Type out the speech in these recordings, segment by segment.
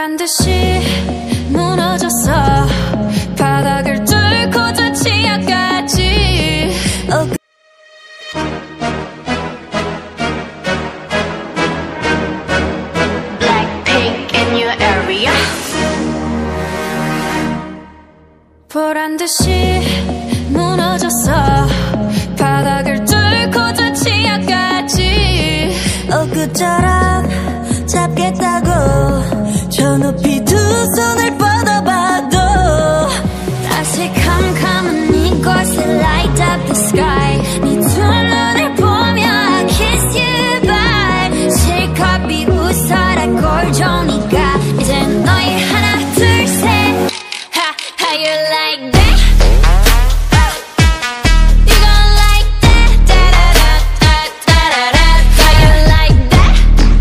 보란듯이 무너졌어. 바닥을 뚫고 저 지하까지. Blackpink in your area. 보란듯이 무너졌어. 바닥을 뚫고 저 지하까지. 그처럼 잡겠다고 저 높이 두 손을 뻗어봐도 다시 캄캄한 이곳에 light up the sky. 네 두 눈을 보며 I kiss you bye. 실컷 비웃어라 꼴종이가 이젠 너희 하나 둘 셋. How you like that? You gon' like that? Da-da-da-da-da-da-da. How you like that?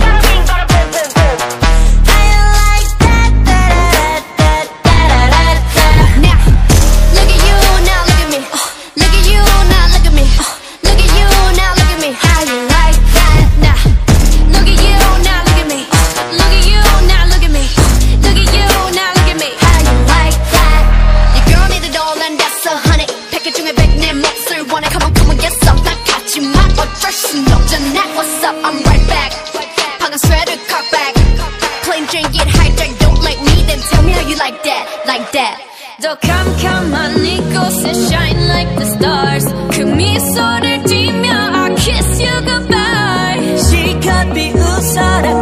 How you like that? Da-da-da-da-da-da-da. Now, look at you, now look at me. Look at you, now look at me. Look at you, now look at me. How you like that? Now, look at you, now look at me. Look at you, now look at me. Look at you, now look at me. How you like that? Your girl need a doll and that's a honey. 패킷 중에 100 내 몫을 원해. Come on, come on, yes up. 난 같지만 어쩔 순 없잖아. What's up? I'm right back. 방금 sweater cut back. Plain Jane get hijacked. Don't like me, then tell me how you like that, like that. 더 캄캄한 이곳에 shine like the stars. 그 미소를 띠며 I kiss you goodbye. 실컷 비웃어라